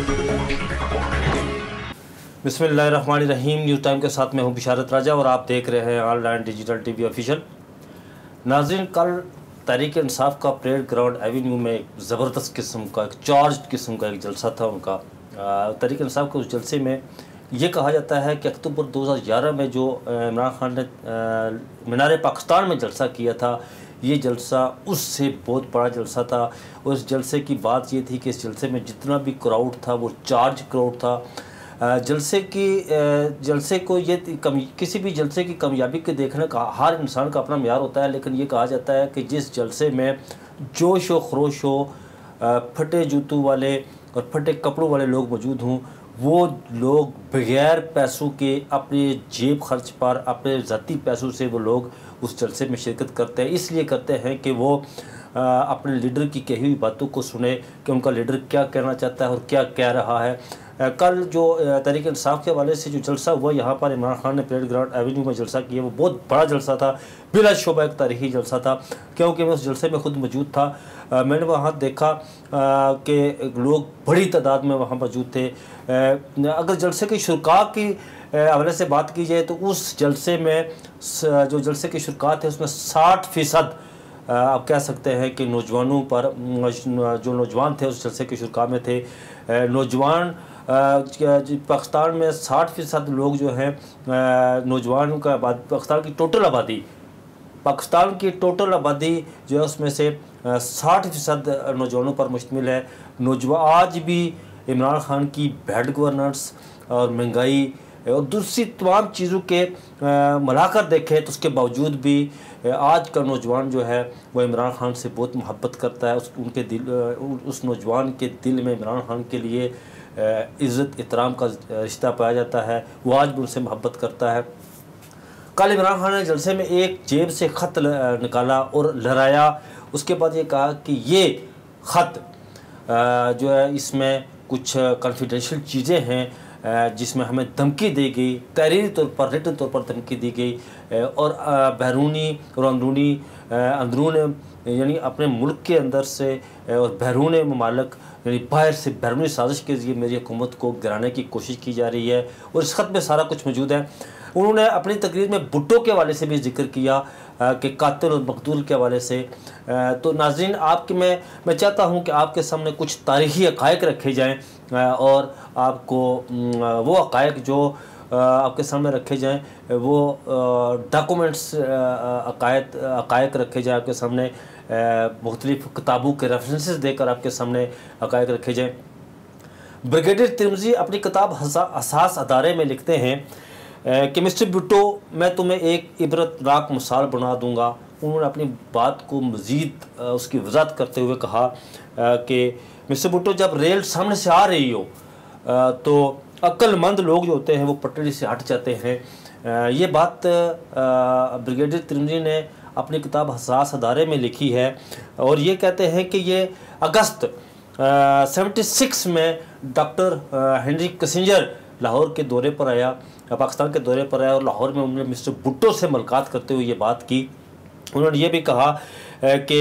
बिस्मिल्लाहिर्रहमानिर्रहीम। News time के साथ मैं हूं बिशारत राजा और आप देख रहे हैं ऑनलाइन डिजिटल टीवी ऑफिशियल। नाज़रीन, कल तहरीक इंसाफ का परेड ग्राउंड एवेन्यू में एक ज़बरदस्त किस्म का, एक चार्ज किस्म का एक जलसा था उनका। तहरीक इंसाफ के उस जलसे में ये कहा जाता है कि अक्टूबर 2011 में जो इमरान खान ने मीनार पाकिस्तान में जलसा किया था, ये जलसा उससे बहुत बड़ा जलसा था। और इस जलसे की बात ये थी कि इस जलसे में जितना भी क्राउड था वो चार्ज क्राउड था। जलसे को ये किसी भी जलसे की कामयाबी के देखने का हर इंसान का अपना म्यार होता है, लेकिन ये कहा जाता है कि जिस जलसे में जोश व खरोश हो, फटे जूतों वाले और फटे कपड़ों वाले लोग मौजूद हों, वो लोग बग़ैर पैसों के अपने जेब खर्च पर, अपने ज़ाती पैसों से वो लोग उस जलसे में शिरकत करते हैं। इसलिए करते हैं कि वो अपने लीडर की कही हुई बातों को सुने कि उनका लीडर क्या कहना चाहता है और क्या कह रहा है। कल जो तहरीक इंसाफ के हवाले से जो जलसा हुआ यहाँ पर इमरान खान ने परेड ग्राउंड एवेन्यू में जलसा किया, वो बहुत बड़ा जलसा था, बिलाशुबा एक तारीखी जलसा था, क्योंकि मैं उस जलसे में खुद मौजूद था। मैंने वहाँ देखा कि लोग बड़ी तादाद में वहाँ मौजूद थे। अगर जलसे की शुरका की हवाले से बात की जाए तो उस जलसे में जो जलसे के शुरका थे उसमें 60% आप कह सकते हैं कि नौजवानों पर, जो नौजवान थे उस जलसे के शुरका में थे। नौजवान पाकिस्तान में 60% लोग जो हैं नौजवानों का पाकिस्तान की टोटल आबादी जो है उसमें से 60% नौजवानों पर मुश्तमिल है। आज भी इमरान खान की बैड गवर्नेंस और महंगाई और दूसरी तमाम चीज़ों के मिलाकर देखें तो उसके बावजूद भी आज का नौजवान जो है वो इमरान खान से बहुत मोहब्बत करता है। उस नौजवान के दिल में इमरान खान के लिए इज़्ज़त एहतराम का रिश्ता पाया जाता है, वो आज भी उनसे मोहब्बत करता है। कल इमरान खान ने जलसे में एक जेब से ख़त निकाला और लहराया। उसके बाद ये कहा कि ये ख़त जो है इसमें कुछ कॉन्फिडेंशियल चीज़ें हैं जिसमें हमें धमकी दी गई, तहरीरी तौर पर, रिटन तौर पर धमकी दी गई और बैरूनी और अंदरून यानी अपने मुल्क के अंदर से और बैरून ममालिक यानी बाहर से बैरूनी साजिश के ज़रिए मेरी हुकूमत को गिराने की कोशिश की जा रही है और इस ख़त में सारा कुछ मौजूद है। उन्होंने अपनी तकरीर में भुट्टो के हवाले से भी जिक्र किया कि कातिल और मकतूल के हवाले से। तो नाज़रीन, मैं चाहता हूं कि आपके सामने कुछ तारीख़ी हक़ाइक़ रखे जाएं और आपको वो हक़ाइक़ जो आपके सामने रखे जाएं वो डॉक्यूमेंट्स हक़ाइक़ रखे जाएं आपके सामने, मुख्तलिफ़ किताबों के रेफरेंसेस देकर आपके सामने हक़ाइक़ रखे जाएं। ब्रिगेडियर तिरमिज़ी अपनी किताब हसास अदारे में लिखते हैं कि मिस्टर भुट्टो, मैं तुम्हें एक इबरतनाक मिसाल बना दूंगा। उन्होंने अपनी बात को मज़ीद उसकी वज़ाहत करते हुए कहा कि मिस्टर भुट्टो, जब रेल सामने से आ रही हो तो अक्लमंद लोग जो होते हैं वो पटरी से हट जाते हैं। ये बात ब्रिगेडियर तिरमिज़ी ने अपनी किताब हसास अदारे में लिखी है और ये कहते हैं कि ये अगस्त 76 में डॉक्टर हेनरी किसिंजर लाहौर के दौरे पर आया, पाकिस्तान के दौरे पर आया और लाहौर में उन्होंने मिस्टर भुट्टो से मुलाकात करते हुए ये बात की। उन्होंने ये भी कहा कि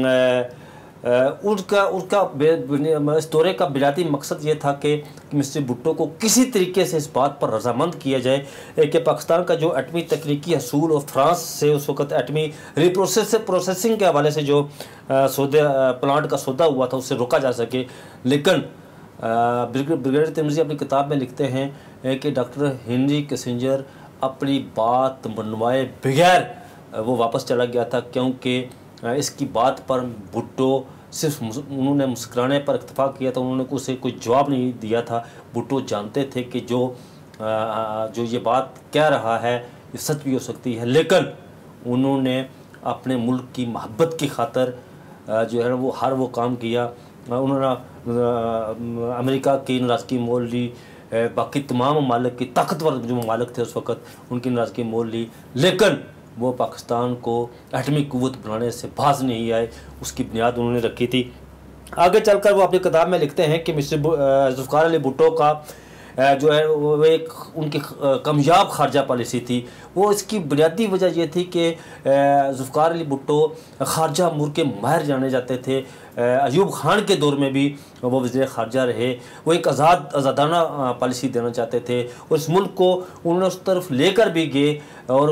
इस दौरे का बुनियादी मकसद ये था कि मिस्टर भुट्टो को किसी तरीके से इस बात पर रजामंद किया जाए कि पाकिस्तान का जो एटमी तकनीकी हसूल और फ्रांस से उस वक़्त एटमी प्रोसेसिंग के हवाले से जो प्लांट का सौदा हुआ था उससे रोका जा सके। लेकिन ब्रिगेडियर तिरमिज़ी अपनी किताब में लिखते हैं कि डॉक्टर हेनरी किसिंजर अपनी बात मनवाए बगैर वो वापस चला गया था, क्योंकि इसकी बात पर भुट्टो सिर्फ उन्होंने मुस्कुराने पर इत्तफा किया था, उन्होंने उसे कोई जवाब नहीं दिया था। भुट्टो जानते थे कि जो ये बात कह रहा है ये सच भी हो सकती है, लेकिन उन्होंने अपने मुल्क की मोहब्बत की खातर जो है वो हर वो काम किया। उन्होंने अमेरिका की नाराज़गी मोल ली, बाकी तमाम ममालिक की ताकतवर जो ममालिक थे उस वक़्त उनकी नाराज़गी मोल ली, लेकिन वो पाकिस्तान को एटमी क़ुव्वत बनाने से बाज नहीं आए। उसकी बुनियाद उन्होंने रखी थी। आगे चलकर वो अपनी किताब में लिखते हैं कि मिस्टर ज़ुल्फ़िकार अली भुट्टो का जो है वो एक उनकी कामयाब खारजा पॉलिसी थी। वो इसकी बुनियादी वजह ये थी कि ज़ुल्फ़िकार अली भुट्टो खारजा अमूर के माहिर जाने जाते थे। अयूब खान के दौर में भी वो वज़ीर ख़ारजा रहे। वो एक आज़ादाना पॉलिसी देना चाहते थे और इस मुल्क को उन्होंने उस तरफ लेकर भी गए और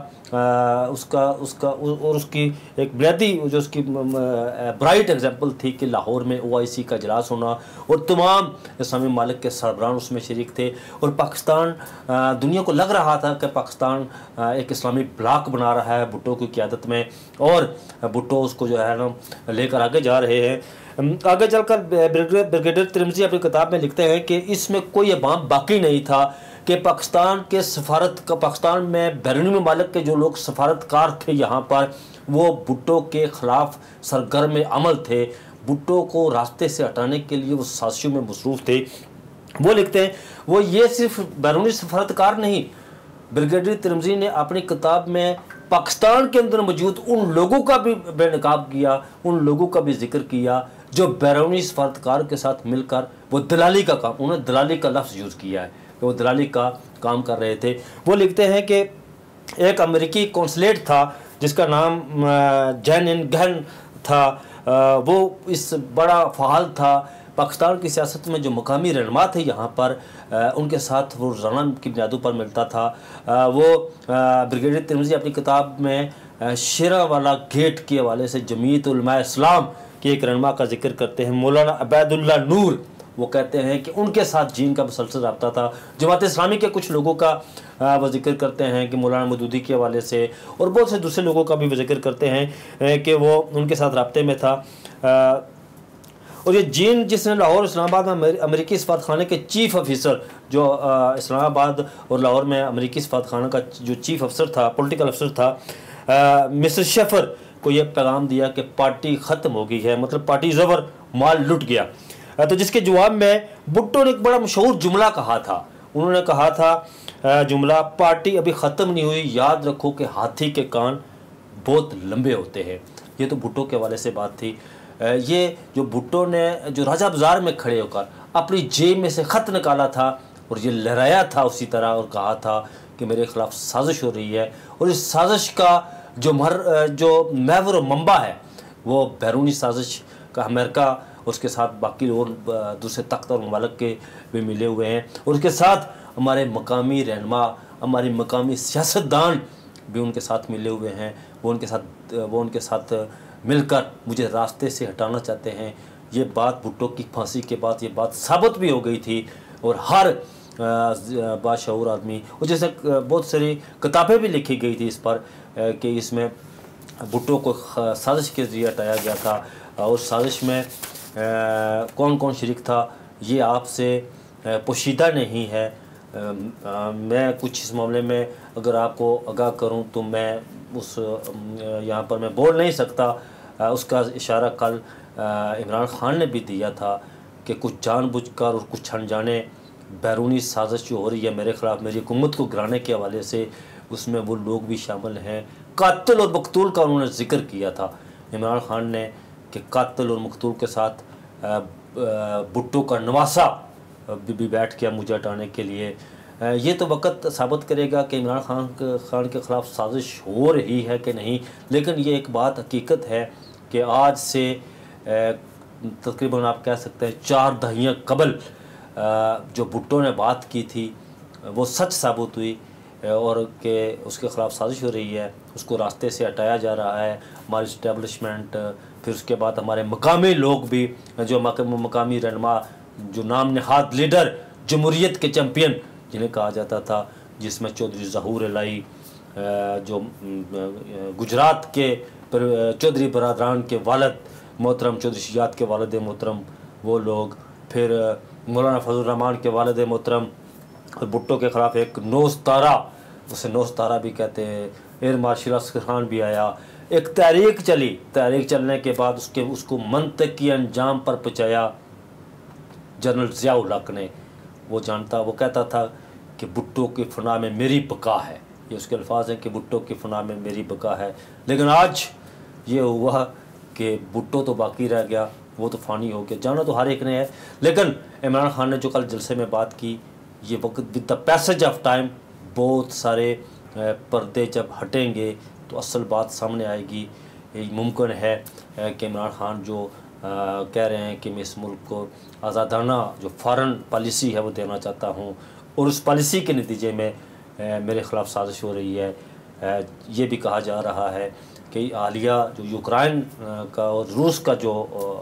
उसकी एक बुनियादी जो उसकी ब्राइट एग्जांपल थी कि लाहौर में OIC का इजलास होना और तमाम इस्लामी ममालिक के सरबराह उसमें शरीक थे और पाकिस्तान दुनिया को लग रहा था कि पाकिस्तान एक इस्लामी ब्लॉक बना रहा है भुट्टो की क़यादत में और भुट्टो उसको जो है ना लेकर आगे जा रहे हैं। आगे चलकर ब्रिगेडियर तिरमिज़ी अपनी किताब में लिखते हैं कि इसमें कोई अवाम बाकी नहीं था कि पाकिस्तान में बैरूनी ममालिक के जो लोग सफारतकार थे यहाँ पर वो भुट्टो के ख़िलाफ़ सरगर्म अमल थे, भुट्टो को रास्ते से हटाने के लिए वो साजिशों में मसरूफ़ थे। वो लिखते हैं वो ये सिर्फ बैरूनी सफारतकार नहीं, ब्रिगेडियर तिरमिज़ी ने अपनी किताब में पाकिस्तान के अंदर मौजूद उन लोगों का भी बेनकाब किया, उन लोगों का भी जिक्र किया जो बैरूनी सफारतकार के साथ मिलकर वो दलाली का काम, उन्होंने दलाली का लफ्ज़ यूज़ किया है, वो दलाली का काम कर रहे थे। वो लिखते हैं कि एक अमेरिकी कौंसलेट था जिसका नाम जैन इन गहन था, वो इस बड़ा फ़ाल था पाकिस्तान की सियासत में। जो मकामी रहनुमा थे यहाँ पर उनके साथ वो रोज़ाना की बुनियादों पर मिलता था। वो ब्रिगेडियर तिरमिज़ी अपनी किताब में शेरावाला गेट के हवाले से जमीयत उलमा इस्लाम के एक रहनुमा का जिक्र करते हैं, मौलाना अबैदुल्ला नूर। वो कहते हैं कि उनके साथ जीन का मुसलसल रब्ता था। जमात इस्लामी के कुछ लोगों का वो जिक्र करते हैं कि मौलाना मदूदी के हवाले से और बहुत से दूसरे लोगों का भी वो जिक्र करते हैं कि वो उनके साथ रब्ते में था। और ये जीन जिसने लाहौर इस्लामाबाद में अमेरिकी सफारतखाने के चीफ़ ऑफिसर, जो इस्लामाबाद और लाहौर में अमेरिकी सफारतखाना का जो चीफ़ अफसर था, पॉलिटिकल अफसर था, मिस्टर शेफर को ये पैगाम दिया कि पार्टी ख़त्म हो गई है, मतलब पार्टी ज़बर माल लुट गया। तो जिसके जवाब में भुट्टो ने एक बड़ा मशहूर जुमला कहा था। उन्होंने कहा था जुमला, पार्टी अभी ख़त्म नहीं हुई, याद रखो कि हाथी के कान बहुत लंबे होते हैं। ये तो भुट्टो के हवाले से बात थी। ये जो भुट्टो ने जो राजा बाज़ार में खड़े होकर अपनी जेब में से ख़त निकाला था और ये लहराया था उसी तरह और कहा था कि मेरे ख़िलाफ़ साजिश हो रही है, और इस साजिश का जो महवर व मंबा है वो बैरूनी साजिश का अमेरिका, उसके साथ बाकी और दूसरे ताकतवर ममालिक के भी मिले हुए हैं, और उसके साथ हमारे मकामी रहनुमा, हमारे मकामी सियासतदान भी उनके साथ मिले हुए हैं। वो उनके साथ मिलकर मुझे रास्ते से हटाना चाहते हैं। ये बात भुट्टो की फांसी के बाद ये बात साबित भी हो गई थी और हर बाशऊर आदमी, और जैसे बहुत सारी किताबें भी लिखी गई थी इस पर कि इसमें भुट्टो को साजिश के ज़रिए हटाया गया था, और साजिश में कौन कौन शरीक था ये आपसे पोशीदा नहीं है। मैं कुछ इस मामले में अगर आपको आगाह करूं तो मैं उस यहाँ पर मैं बोल नहीं सकता। उसका इशारा कल इमरान खान ने भी दिया था कि कुछ जानबूझकर और कुछ अनजाने बैरूनी साजिश जो हो रही है मेरे ख़िलाफ़, मेरी हुकूमत को गिराने के हवाले से, उसमें वो लोग भी शामिल हैं। कातिल और मकतूल का उन्होंने जिक्र किया था इमरान खान ने कि कातिल और मकतूल के साथ भुट्टो का नवासा भी बैठ गया मुझे हटाने के लिए। ये तो वक्त साबित करेगा कि इमरान खान के ख़िलाफ़ साजिश हो रही है कि नहीं, लेकिन ये एक बात हकीकत है कि आज से तकरीबन आप कह सकते हैं 4 दहाइयाँ कबल जो भुट्टो ने बात की थी वो सच साबित हुई, और कि उसके ख़िलाफ़ साजिश हो रही है, उसको रास्ते से हटाया जा रहा है। हमारी इस्टेब्लिशमेंट, फिर उसके बाद हमारे मकामी लोग भी, जो मकामी रहनुमा, जो नाम नहाद लीडर, जमहूरियत के चैम्पियन जिन्हें कहा जाता था, जिसमें चौधरी ज़हूर इलाही, जो गुजरात के चौधरी बरादरान के वालिद मोहतरम चौधरी शिजात के वालिद मोहतरम वो लोग, फिर मौलाना फजल रहमान के वालिद मोहतरम, और भुट्टो के ख़िलाफ़ एक नौस्तारा, उसे नौस्तारा भी कहते हैं, एयर मार्शल असगर खान भी आया। एक तहरीक चली, तहरीक चलने के बाद उसको मंतकी अंजाम पर पहुँचाया जनरल ज़िया-उल हक ने। वो कहता था कि भुट्टो की फना में मेरी बका है, ये उसके अल्फाज हैं कि भुट्टो की फना में मेरी बका है। लेकिन आज ये हुआ कि भुट्टो तो बाकी रह गया, वो तो फ़ानी हो गया, जाना तो हर एक ने है। लेकिन इमरान खान ने जो कल जलसे में बात की, ये वक्त with the passage of time बहुत सारे पर्दे जब हटेंगे तो असल बात सामने आएगी। मुमकिन है कि इमरान खान जो कह रहे हैं कि मैं इस मुल्क को आज़ादाना जो फॉरेन पॉलिसी है वो देना चाहता हूँ, और उस पॉलिसी के नतीजे में मेरे ख़िलाफ़ साजिश हो रही है। ये भी कहा जा रहा है कि हालिया जो यूक्रेन का और रूस का जो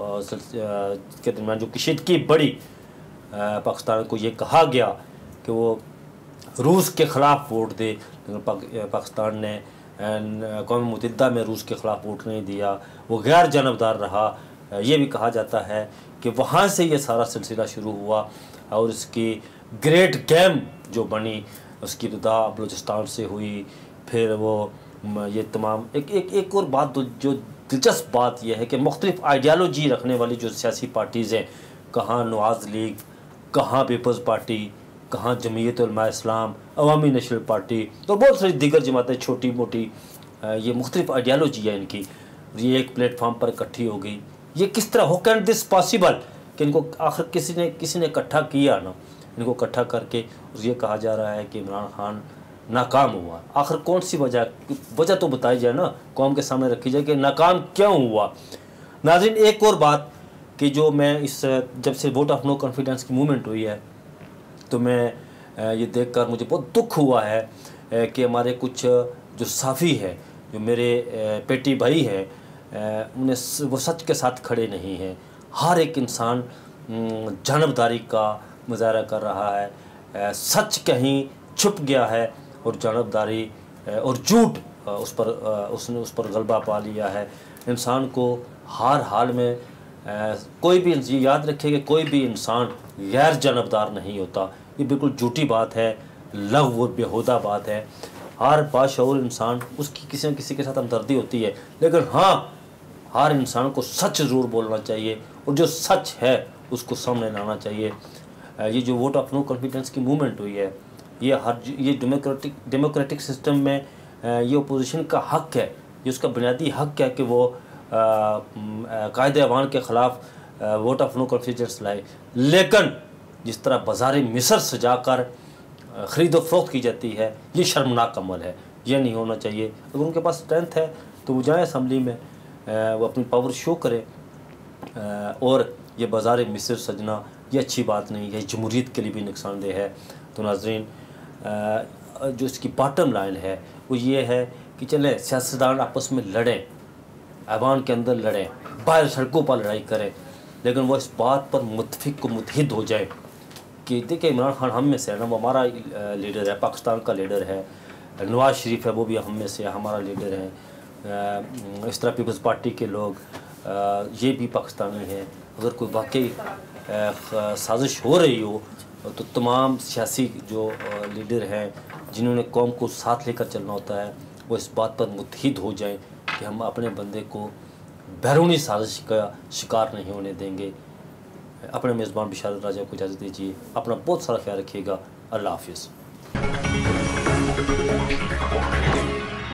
के दरमियान जो कशीदगी बढ़ी, पाकिस्तान को ये कहा गया कि वो रूस के ख़िलाफ़ वोट दे, लेकिन पाकिस्तान ने अक़वाम मुत्तहिदा में रूस के ख़िलाफ़ वोट नहीं दिया, वो गैर जानबदार रहा। ये भी कहा जाता है कि वहाँ से ये सारा सिलसिला शुरू हुआ और इसकी ग्रेट गेम जो बनी उसकी इब्तिदा बलूचिस्तान से हुई। फिर वो ये तमाम एक और बात जो दिलचस्प बात यह है कि मुख्तलिफ़ आइडियालॉजी रखने वाली जो सियासी पार्टीज़ हैं, कहाँ नवाज़ लीग, कहाँ पीपल्स पार्टी, कहाँ जमीयत उलमा इस्लाम, अवामी नेशनल पार्टी और बहुत सारी दीगर जमातें छोटी मोटी, ये मुख्तलिफ़ आइडियालॉजी है इनकी, ये एक प्लेटफार्म पर इकट्ठी हो गई। ये किस तरह, हाउ कैन दिस पॉसिबल कि इनको आखिर किसी ने इकट्ठा किया ना, इनको इकट्ठा करके और ये कहा जा रहा है कि इमरान खान नाकाम हुआ। आखिर कौन सी वजह तो बताई जाए ना, कौम के सामने रखी जाए कि नाकाम क्यों हुआ। नाज़रीन, एक और बात कि जो मैं जब से वोट ऑफ नो कॉन्फिडेंस की मूवमेंट हुई है तो मैं ये देखकर मुझे बहुत दुख हुआ है कि हमारे कुछ जो साफ़ी है, जो मेरे पेटी भाई हैं, उन्हें वो सच के साथ खड़े नहीं हैं। हर एक इंसान जानबदारी का मुजाहरा कर रहा है, सच कहीं छुप गया है और जानबदारी और झूठ उसने उस पर गलबा पा लिया है। इंसान को हर हाल में कोई भी ये याद रखे कि कोई भी इंसान गैर जानबदार नहीं होता। ये बिल्कुल झूठी बात है, लग़्व और बेहुदा बात है। हर बाशऊर इंसान उसकी किसी न किसी के साथ हमदर्दी होती है, लेकिन हाँ, हर इंसान को सच ज़रूर बोलना चाहिए और जो सच है उसको सामने लाना चाहिए। ये जो वोट ऑफ नो कॉन्फिडेंस की मूवमेंट हुई है, ये डेमोक्रेटिक सिस्टम में ये अपोजिशन का हक़ है, ये उसका बुनियादी हक़ है कि वो कायदे अवान के ख़िलाफ़ वोट ऑफ नो कॉन्फिडेंस लाए। लेकिन जिस तरह बाज़ार मिस्र सजाकर ख़रीद व फ़रोख्त की जाती है, ये शर्मनाक अमल है, ये नहीं होना चाहिए। अगर उनके पास स्ट्रेंथ है तो वो जाएँ असम्बली में, वो अपनी पावर शो करें, और ये बाज़ार मिस्र सजना ये अच्छी बात नहीं है, जमहूरियत के लिए भी नुकसानदेह है। तो नाज़रीन, जो इसकी बॉटम लाइन है वो ये है कि चलें सियासतदान आपस में लड़ें, ऐवान के अंदर लड़ें, बाहर सड़कों पर लड़ाई करें, लेकिन वो इस बात पर मुत्तफिक को मुत्तहिद हो जाए कि देखिए इमरान खान हम में से है ना, वो हमारा लीडर है, पाकिस्तान का लीडर है। नवाज़ शरीफ है, वो भी हम में से हमारा लीडर है। इस तरह पीपल्स पार्टी के लोग ये भी पाकिस्तानी हैं। अगर कोई वाकई साजिश हो रही हो तो तमाम सियासी जो लीडर हैं जिन्होंने कौम को साथ लेकर चलना होता है, वो इस बात पर मुत्तहिद हो जाएं कि हम अपने बंदे को बैरूनी साजिश का शिकार नहीं होने देंगे। अपने मेज़बान बिशारत राजा को इजाज़त दीजिए। अपना बहुत सारा ख्याल रखिएगा। अल्लाह हाफ़िज़।